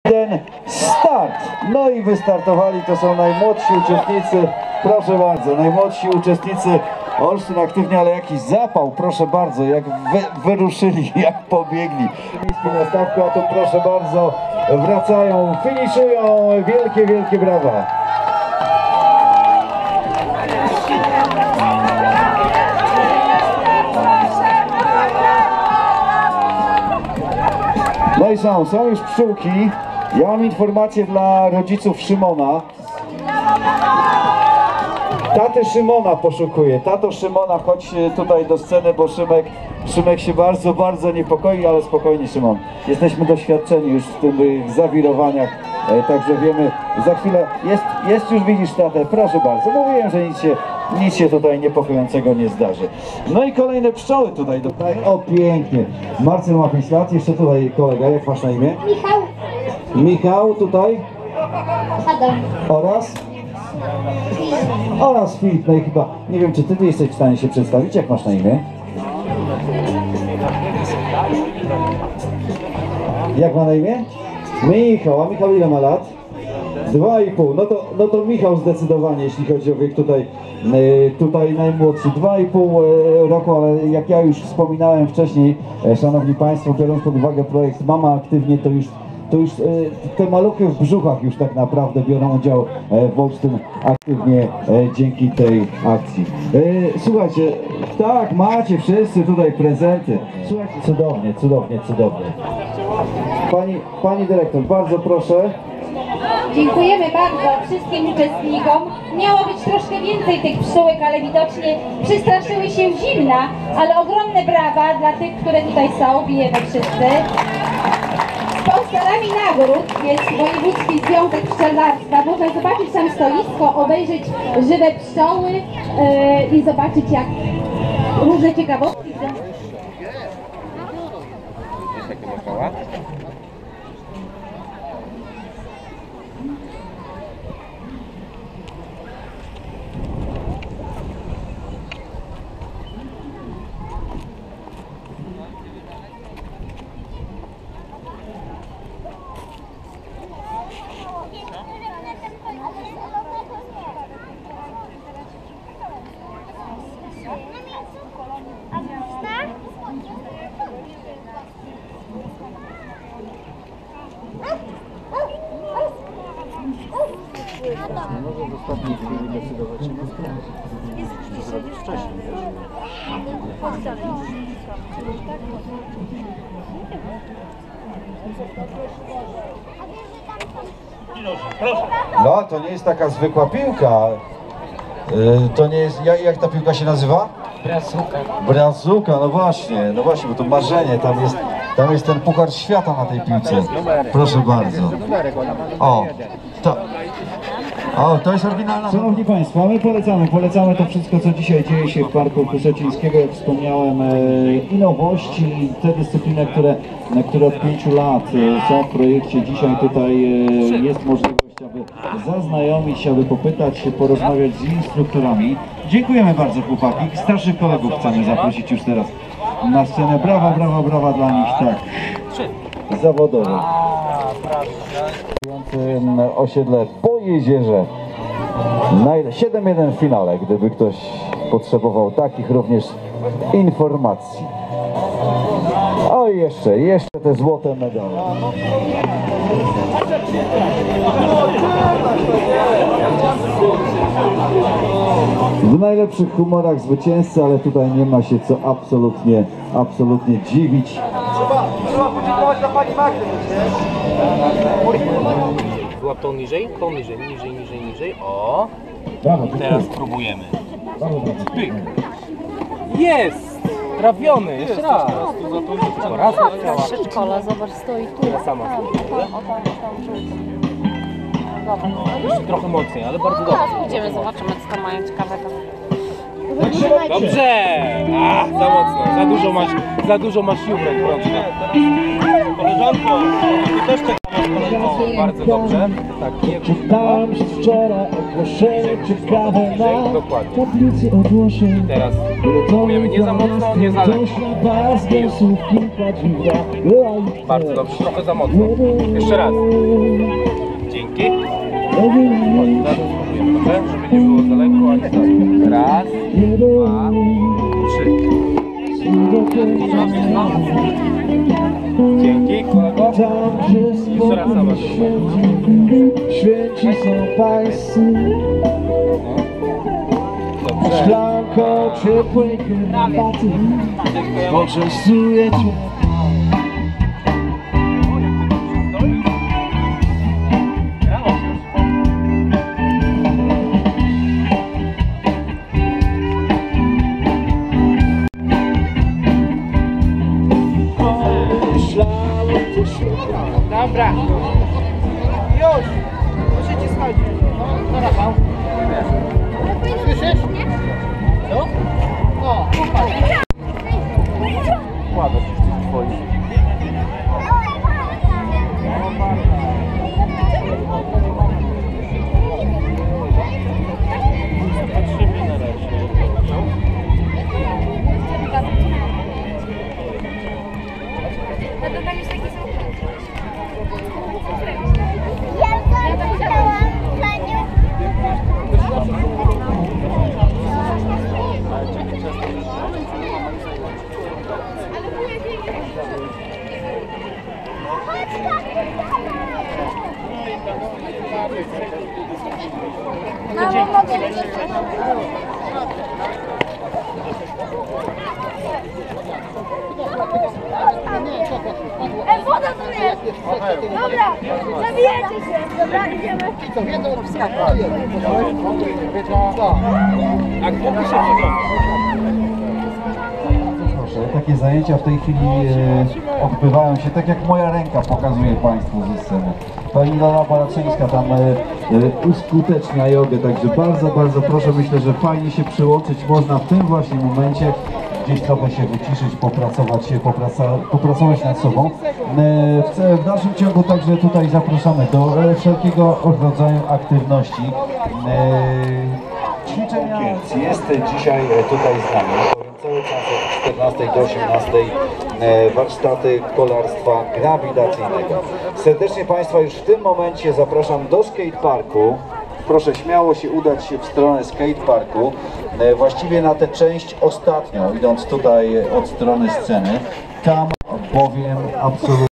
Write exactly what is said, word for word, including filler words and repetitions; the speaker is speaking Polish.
Ten start. No i wystartowali, to są najmłodsi uczestnicy, proszę bardzo, najmłodsi uczestnicy Olsztyn Aktywnie, ale jakiś zapał, proszę bardzo, jak wy, wyruszyli, jak pobiegli. Miejski na stawku, a tu proszę bardzo, wracają, finiszują, wielkie, wielkie brawa. No i są, są już pszczółki. Ja mam informację dla rodziców Szymona. Taty Szymona poszukuję. Tato Szymona, chodź tutaj do sceny, bo Szymek, Szymek się bardzo, bardzo niepokoi, ale spokojnie, Szymon. Jesteśmy doświadczeni już w tych zawirowaniach, także wiemy, za chwilę jest, jest już, widzisz tatę, proszę bardzo. Mówiłem, że nic się, nic się tutaj niepokojącego nie zdarzy. No i kolejne pszczoły tutaj. tutaj. O, pięknie. Marcel ma pięć lat, jeszcze tutaj kolega, jak masz na imię? Michał. Michał tutaj. Adam. Oraz? Oraz Filip, no i chyba, nie wiem, czy ty, ty jesteś w stanie się przedstawić, jak masz na imię? Jak ma na imię? Michał, a Michał ile ma lat? Dwa i pół, no to, no to Michał zdecydowanie, jeśli chodzi o wiek tutaj, yy, tutaj najmłodszy, dwa i pół roku, ale jak ja już wspominałem wcześniej, e, szanowni państwo, biorąc pod uwagę projekt Mama Aktywnie, to już to już e, te maluchy w brzuchach już tak naprawdę biorą udział e, w Olsztyn Aktywnie e, dzięki tej akcji. E, słuchajcie, tak, macie wszyscy tutaj prezenty. Słuchajcie, cudownie, cudownie, cudownie. Pani, pani dyrektor, bardzo proszę. Dziękujemy bardzo wszystkim uczestnikom. Miało być troszkę więcej tych pszczółek, ale widocznie przestraszyły się zimna, ale ogromne brawa dla tych, które tutaj są, bijemy wszyscy. Sponsorami nagród jest Wojewódzki Związek Pszczelarstwa. Można zobaczyć tam stoisko, obejrzeć żywe pszczoły yy, i zobaczyć, jak różne ciekawostki. Nie może w ostatniej chwili decydować się na sprawę. To zrobić wcześniej, wiesz? No, to nie jest taka zwykła piłka. Yy, to nie jest... Jak, jak ta piłka się nazywa? Brazuka. Brazuka, no właśnie, no właśnie, bo to marzenie, tam jest, tam jest ten puchar świata na tej piłce. Proszę bardzo. O, to... O, to jest oryginalna. Szanowni Państwo, my polecamy, polecamy to wszystko, co dzisiaj dzieje się w Parku Piłsudskiego. Jak wspomniałem, e, i nowości, i te dyscypliny, które, które od pięciu lat e, są w projekcie. Dzisiaj tutaj e, jest możliwość, aby zaznajomić się, aby popytać się, porozmawiać z instruktorami. Dziękujemy bardzo, chłopaki. Starszych kolegów chcemy zaprosić już teraz na scenę. Brawa, brawa, brawa dla nich, tak. Zawodowo. Osiedle po Jezierze. siedem jeden w finale, gdyby ktoś potrzebował takich również informacji. O i jeszcze, jeszcze te złote medale. W najlepszych humorach zwycięzcy, ale tutaj nie ma się co absolutnie, absolutnie dziwić. Trzeba, trzeba podziękować dla pani Magdy. Łap tą niżej, tą niżej, niżej, niżej, niżej. O! Brawo, Teraz spróbujemy. brawo, brawo. Pyk! Jest! Trafiony! Jeszcze raz! Tylko raz Ta przedszkola, zobacz, stoi tu. Teraz sama Tam, spróbuję. tam, o tam, tam, tu. Dobra. No, jeszcze trochę mocniej, ale bardzo dobrze. Teraz pójdziemy, zobaczymy, co tam mają ciekawego. Dobrze! A, za mocno, za dużo masz, za dużo masz siłek w rączkach. Koleżanko, ty też czekasz na kolejną. Bardzo dobrze. Tak, nie Czytałem się wczoraj ogłoszenie ciekawe na Dokładnie. tablicy ogłoszeń. Teraz próbujemy nie za mocno, nie za lekko. Bardzo dobrze, trochę za mocno. Jeszcze raz. Dzięki. Teraz spróbujemy, dobrze? Żeby nie było za lekko, ani za... Raz, dwa, trzy. Dzięki, kolego. Jeszcze raz zobacz. Święci są pańscy, Dobrze. szklanko ciepłej herbaty poczęstuję cię. Dobra. Już. Możecie schodzić. No Rafał. Słyszysz? Co? O, popatrz. Kładę się w tych twoich. Patrzymy na razie. Ja tam chciałam, Paniu. Mamo, mogę być? E, woda tu jest! Dobra, zabijecie się! Dobra, idziemy. A gdzie ty się przyglądasz? Proszę, takie zajęcia w tej chwili e, odbywają się tak jak moja ręka pokazuje Państwu ze sceny. Pani Lola Baraczyńska tam e, e, uskutecznia jogę, także bardzo, bardzo proszę, myślę, że fajnie się przyłączyć można w tym właśnie momencie, gdzieś trochę się wyciszyć, popracować się, popraca, popracować nad sobą. E, w, w dalszym ciągu także tutaj zapraszamy do e, wszelkiego rodzaju aktywności. E, ćwiczenia jest dzisiaj tutaj z nami. Cały czas od czternastej do osiemnastej e, warsztaty kolarstwa grawitacyjnego. Serdecznie Państwa już w tym momencie zapraszam do skateparku. Proszę śmiało się udać się w stronę skateparku, e, właściwie na tę część ostatnią, idąc tutaj od strony sceny. Tam bowiem absolutnie